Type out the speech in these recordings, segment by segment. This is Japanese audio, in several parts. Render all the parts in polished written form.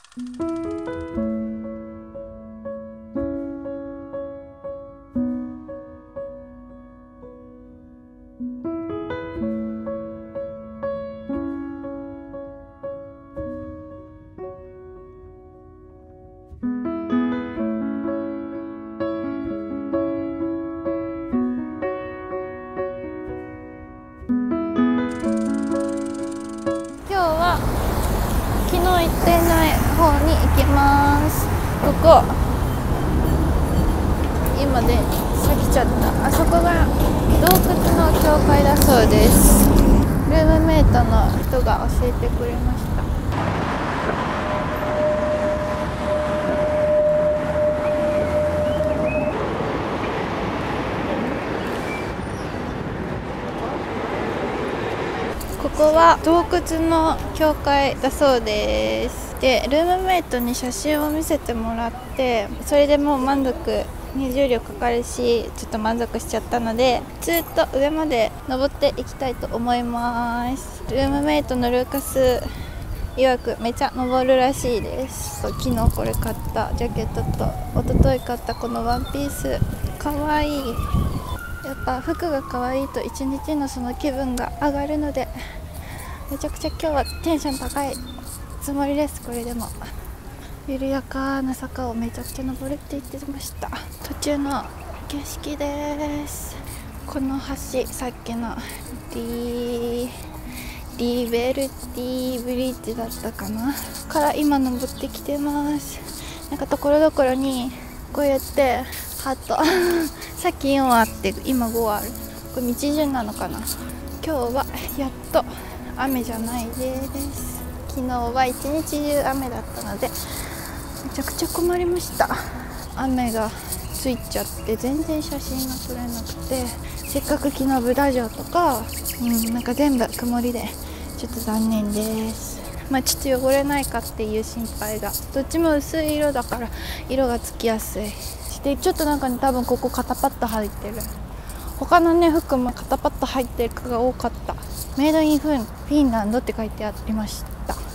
昨日行ってない方に行きます。ここ今で咲きちゃった。あそこが洞窟の教会だそうです。ルームメイトの人が教えてくれました。ここは洞窟の教会だそうです。で、ルームメイトに写真を見せてもらって、それでもう満足、重量かかるしちょっと満足しちゃったので、ずっと上まで登っていきたいと思います。ルームメイトのルーカス曰くめちゃ登るらしいです。昨日これ買ったジャケットと一昨日買ったこのワンピース、かわいい。やっぱ服が可愛いと一日のその気分が上がるので、めちゃくちゃ今日はテンション高いつもりです。これでも緩やかな坂をめちゃくちゃ登るって言ってました。途中の景色です。この橋、さっきのリベルティブリッジだったかなから今登ってきてます。なんかところどころにこうやってハートさっき4あって今5ある。これ道順なのかな。今日はやっと雨じゃないです。昨日は一日中雨だったのでめちゃくちゃ困りました。雨がついちゃって全然写真が撮れなくて、せっかく昨日ブダ城とか、なんか全部曇りでちょっと残念です。ちょっと汚れないかっていう心配が。どっちも薄い色だから色がつきやすい。でちょっとなんかね、多分ここ肩パッド入ってる。他のね服も肩パッド入ってる服が多かった。メイドインフィンランドって書いてありました。こ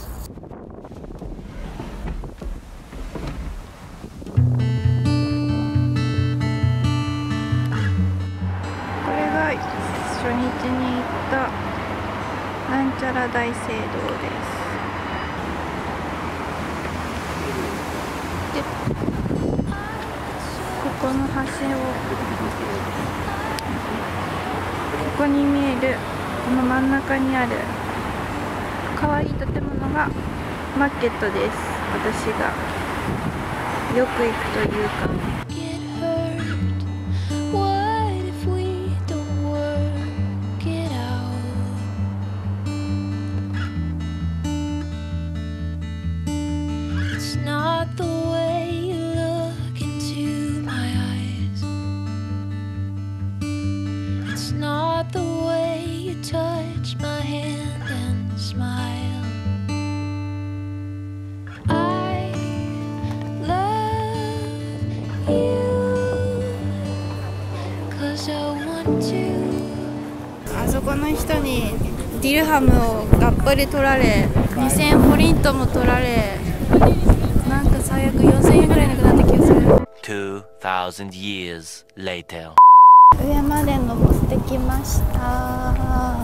れが初日に行ったなんちゃら大聖堂です。でここの橋をここに見えるこの真ん中にある可愛い建物がマーケットです。私がよく行くというか。あそこの人にディルハムをがっぽり取られ、2000フォリントも取られ、なんか最悪4000円ぐらいなくなった気がする。 2000 years later。 上まで登ってきました。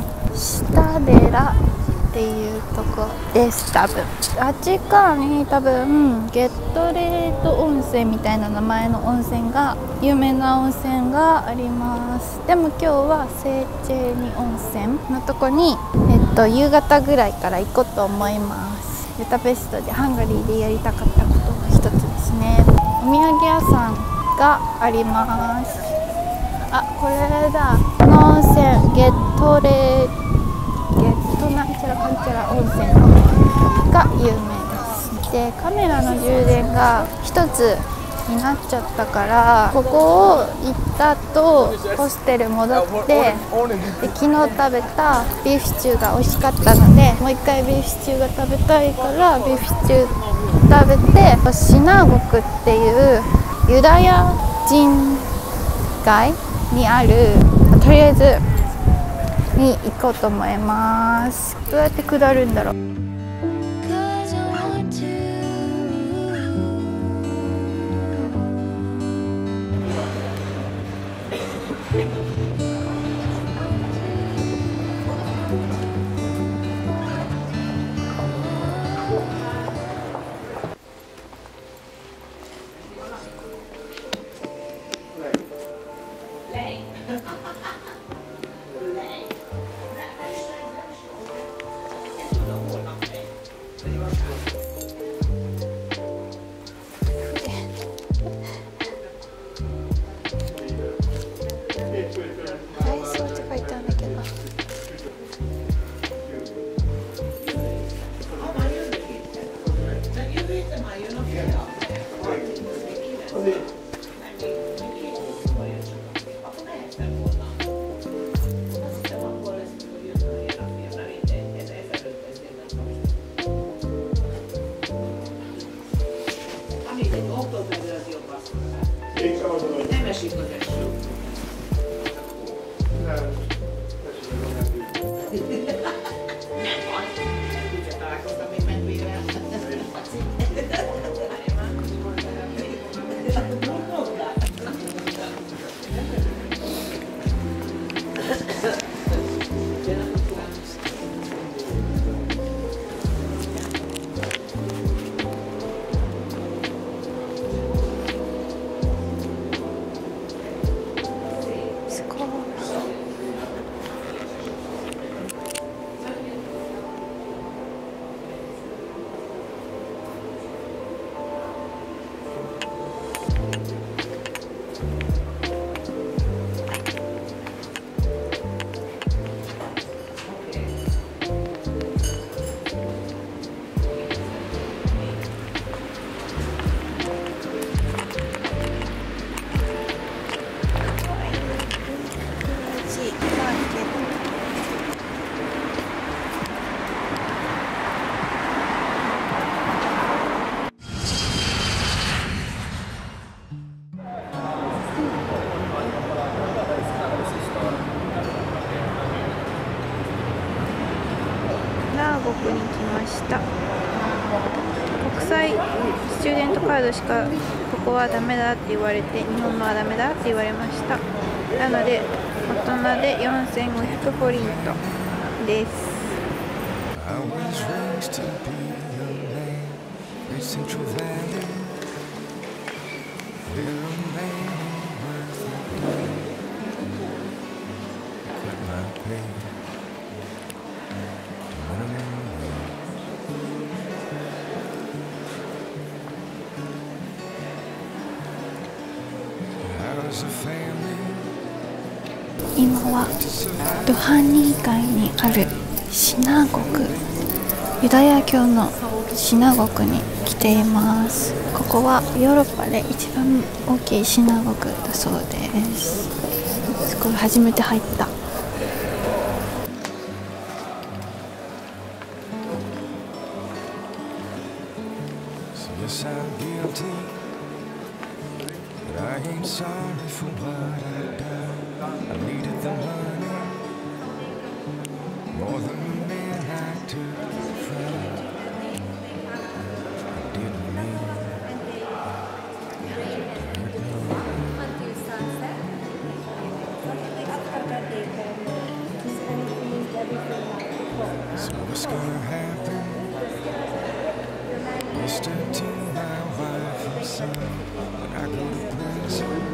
下寺っていうとこです。多分あっち側に多分ゲットレート温泉みたいな名前の温泉が、有名な温泉があります。でも今日はセーチェーニ温泉のとこに、夕方ぐらいから行こうと思います。ブダペストでハンガリーでやりたかったことの一つですね。お土産屋さんがあります。あ、これだ。この温泉ゲットなんちゃらかんちゃら温泉が有名です。でカメラの充電が1つになっちゃったから、ここを行った後ホステル戻って、で昨日食べたビーフシチューが美味しかったので、もう一回ビーフシチューが食べたいからビーフシチュー食べて、シナゴクっていうユダヤ人街にある、とりあえずに行こうと思います。どうやって下るんだろう。 国に来ました。国際スチューデントカードしかここはダメだって言われて、日本のはダメだって言われました。なので大人で4500フォリントです。今はルハニー街にあるシナゴグ、ユダヤ教のシナゴグに来ています。ここはヨーロッパで一番大きいシナゴグだそうです。すごい初めて入った。 So what's gonna happen? Mr. T, my wife and son, when I go to prison.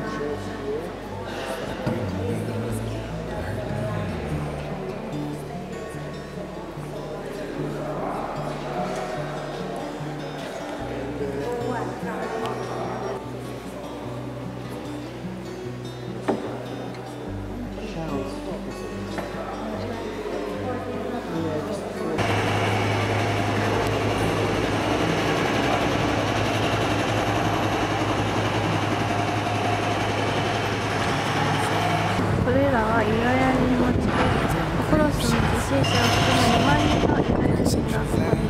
これらはユダヤ人に用いホロスの犠牲者を含む2万人のユダヤ人が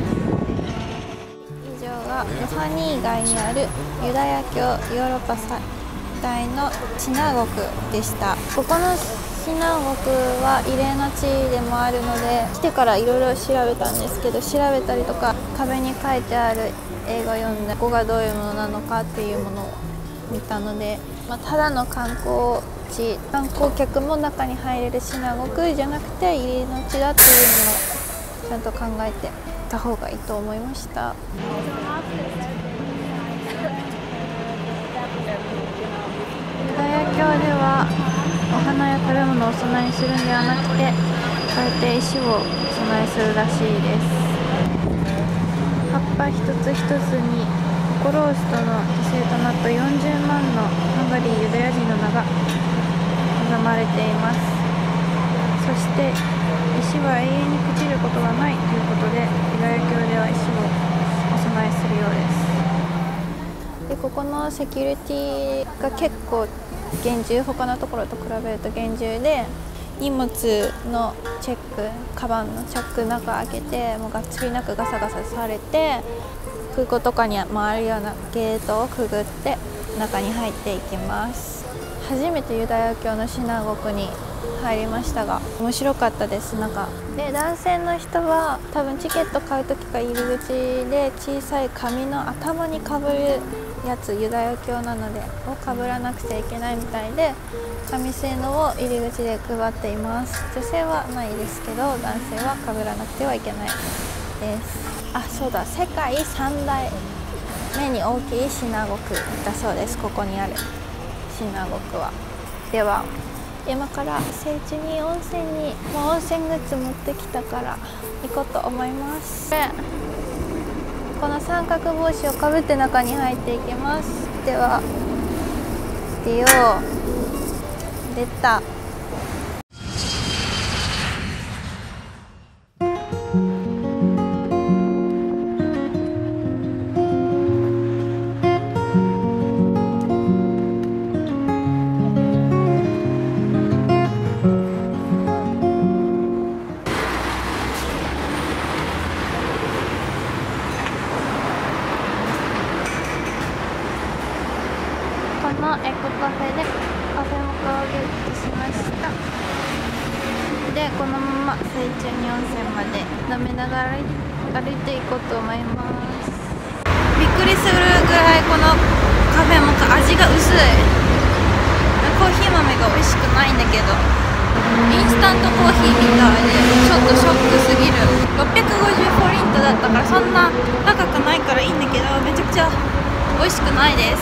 以上がルハニー街にあるユダヤ教ヨーロッパ最大のシナゴグでした。ここのシナゴグは慰霊の地でもあるので、来てからいろいろ調べたんですけど、調べたりとか壁に書いてある英語を読んで、ここがどういうものなのかっていうものを見たので、ただの観光地、観光客も中に入れるシナゴグじゃなくて慰霊の地だっていうのもちゃんと考えてた方がいいと思いました。ユダヤ教ではお花や食べ物をお供えするんではなくて、こうやって石をお供えするらしいです。葉っぱ一つ一つにホロコーストの犠牲となった40万のハンガリーユダヤ人の名が刻まれています。そして石は永遠に朽ちることがないということで、ユダヤ教では石をお供えするようです。でここのセキュリティが結構厳重、他のところと比べると厳重で、荷物のチェック、カバンのチャックの中開けて、もうがっつりなくガサガサされて、空港とかにあるようなゲートをくぐって中に入っていきます。 初めてユダヤ教のシナゴグに入りましたが、面白かったです。中で男性の人は多分チケット買う時か入り口で小さい紙の頭にかぶるやつ、ユダヤ教なのでをかぶらなくちゃいけないみたいで、紙製のを入り口で配っています。女性はないですけど男性はかぶらなくてはいけないです。あ、そうだ、世界3大目に大きいシナゴグだそうです。ここにあるシナゴグは。では今から聖地に温泉に、もう温泉グッズ持ってきたから行こうと思います。でこの三角帽子をかぶって中に入っていきます。では出よう。出た。このエコカフェでカフェモカをゲットしました。でこのまま聖地に温泉まで飲みながら歩いていこうと思います。びっくりするぐらいこのカフェモカ味が薄い。コーヒー豆が美味しくないんだけど、インスタントコーヒーみたいでちょっとショックすぎる。650フォリントだったからそんな高くないからいいんだけど、めちゃくちゃ美味しくないです。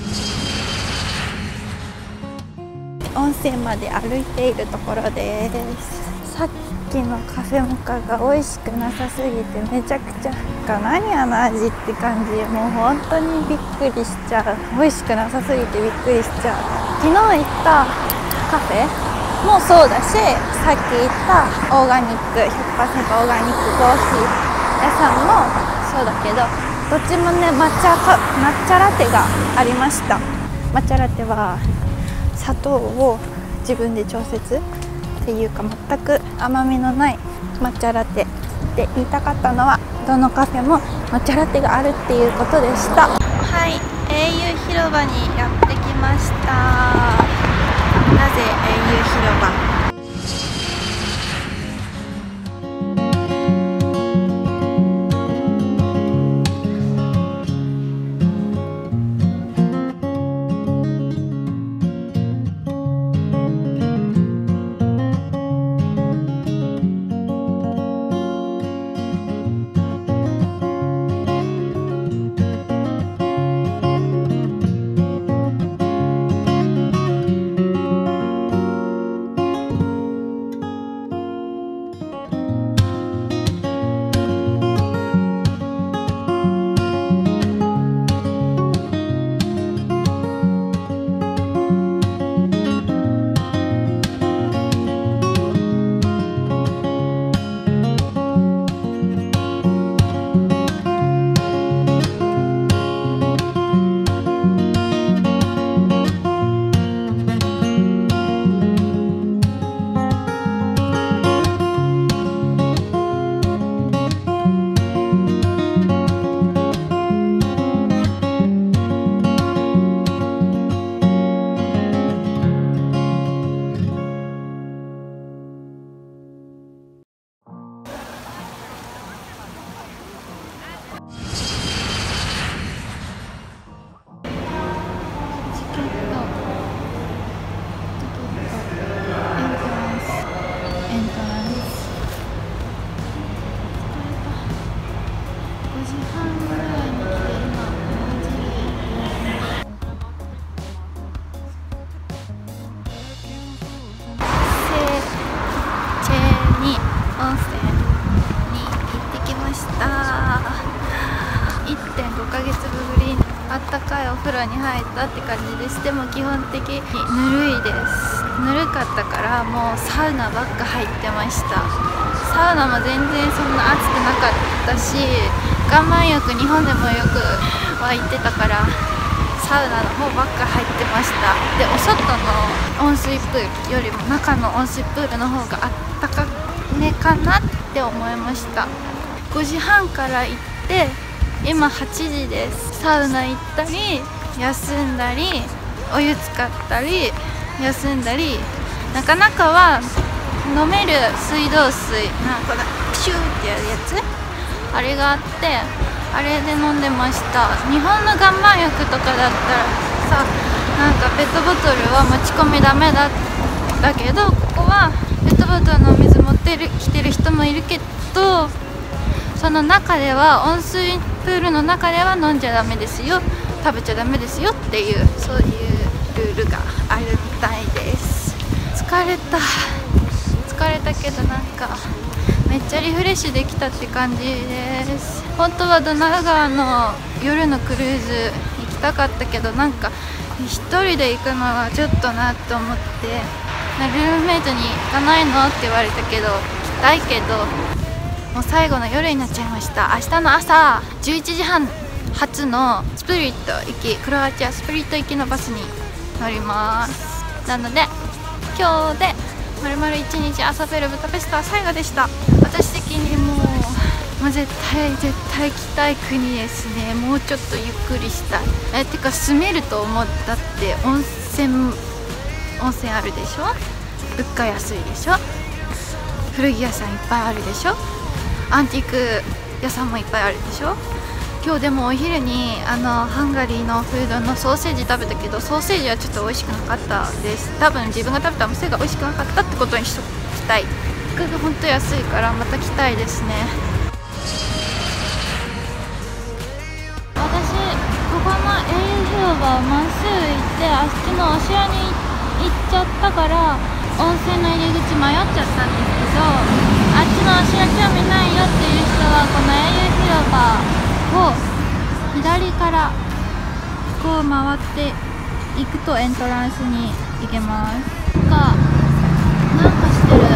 温泉まで歩いているところです。さっきのカフェモカが美味しくなさすぎてめちゃくちゃ何あの味って感じ。もう本当にびっくりしちゃう。美味しくなさすぎてびっくりしちゃう。昨日行ったカフェもそうだし、さっき行ったオーガニック 100% オーガニックコーヒー屋さんもそうだけど、どっちもね抹茶ラテがありました。抹茶ラテは砂糖を自分で調節っていうか、全く甘みのない抹茶ラテで言いたかったのは、どのカフェも抹茶ラテがあるっていうことでした。はい、英雄広場にやってきました。なぜ英雄広場？1.5 ヶ月ぶりにあったかいお風呂に入ったって感じです。でも基本的にぬるいです。ぬるかったからもうサウナばっか入ってました。サウナも全然そんな暑くなかったし、岩盤浴日本でもよくは行ってたからサウナの方ばっか入ってました。でお外の温水プールよりも中の温水プールの方があったかめかなって思いました。5時半から行って今8時です。サウナ行ったり休んだりお湯使ったり休んだり、なかなかは飲める水道水、なんかピシューってやるやつ、あれがあって、あれで飲んでました。日本の岩盤浴とかだったらさ、なんかペットボトルは持ち込みダメだけど、ここはペットボトルのお水持ってきてる人もいるけど、その中では温水プールの中では飲んじゃダメですよ、食べちゃダメですよっていう、そういうルールがあるみたいです。疲れたけど、なんかめっちゃリフレッシュできたって感じです。本当はドナウ川の夜のクルーズ行きたかったけど、なんか一人で行くのはちょっとなと思って、ルームメイトに行かないのって言われたけど、行きたいけど、もう最後の夜になっちゃいました。明日の朝11時半発のスプリット行き、クロアチアスプリット行きのバスに乗ります。なので今日で丸々1日遊べるブダペストは最後でした。私的にもう絶対行きたい国ですね。もうちょっとゆっくりしたい。てか住めると思った。って温泉あるでしょ、物価安いでしょ、古着屋さんいっぱいあるでしょ、アンティーク屋さんもいっぱいあるでしょ。今日でもお昼にハンガリーのフードのソーセージ食べたけど、ソーセージはちょっと美味しくなかったです。多分自分が食べた店が美味しくなかったってことにしときたい。服が本当安いからまた来たいですね。私ここの英雄広場をまっすぐ行って、あっちのお城に行っちゃったから温泉の入り口迷っちゃったんですけど、あっちのお城興味ないよっていう人はこの英雄広場を左からこう回っていくとエントランスに行けます。なんかしてる。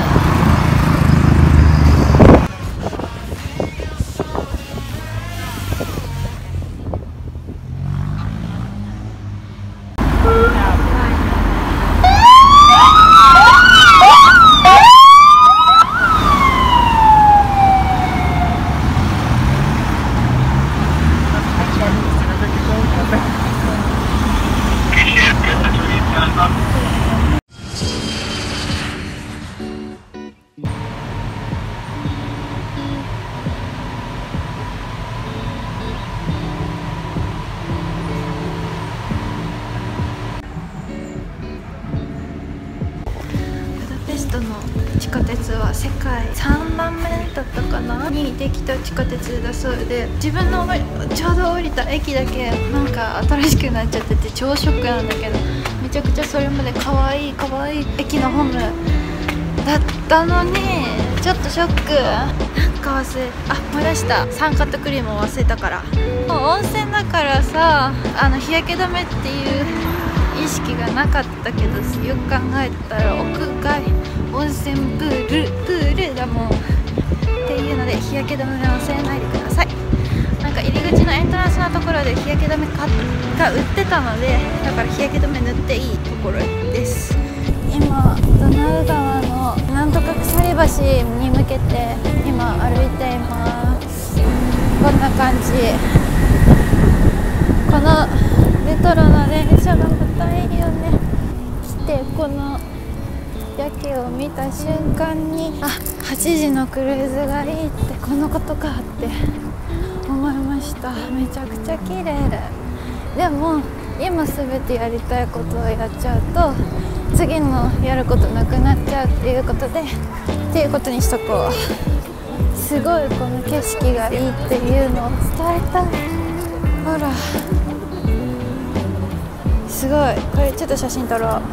地下鉄は世界3番目だったかなにできた地下鉄だそうで、自分のちょうど降りた駅だけなんか新しくなっちゃってて超ショックなんだけど、めちゃくちゃそれまで可愛い駅のホームだったのにちょっとショック。なんか思い出した。酸化とクリームを忘れたから。もう温泉だからさ、日焼け止めっていう意識がなかったけど、よく考えたら屋外温泉プールだもんっていうので、日焼け止めを忘れないでください。なんか入り口のエントランスのところで日焼け止めが売ってたので、だから日焼け止め塗っていいところです。今ドナウ川のなんとか鎖橋に向けて今歩いています。こんな感じ。このレトロな電車がまたいいよね。来てこの夜景を見た瞬間に、8時のクルーズがいいってこのことかって思いました。めちゃくちゃ綺麗でも今すべてやりたいことをやっちゃうと次のやることなくなっちゃうっていうことでっていうことにしとこう。すごいこの景色がいいっていうのを伝えたい。ほらすごい。これちょっと写真撮ろう。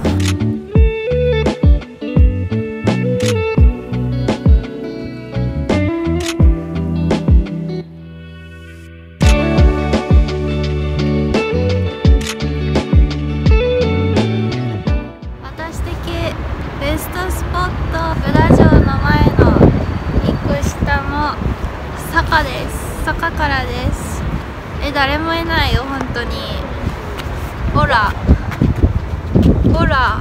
私的ベストスポット、ブダ城の前の1個下の坂です。坂からです。誰もいないよ本当に。ほらほら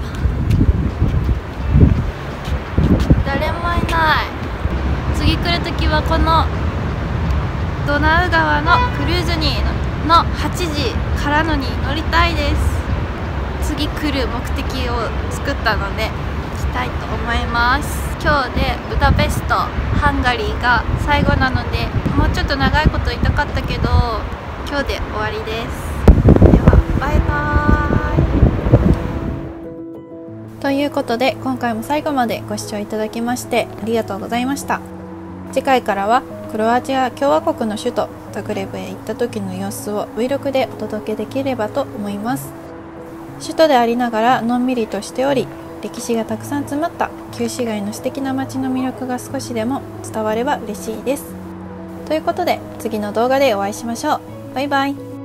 誰もいない。次来るときはこのドナウ川のクルーズにの8時からのに乗りたいです。 次来る目的を作ったので行きたいと思います。今日でブダペスト、ハンガリーが最後なので、もうちょっと長いこといたかったけど今日で終わりです。ではバイバーイ。ということで今回も最後までご視聴いただきましてありがとうございました。次回からはクロアチア共和国の首都ザグレブへ行った時の様子を Vlog でお届けできればと思います。首都でありながらのんびりとしており、歴史がたくさん詰まった旧市街の素敵な街の魅力が少しでも伝われば嬉しいです。ということで次の動画でお会いしましょう。バイバイ。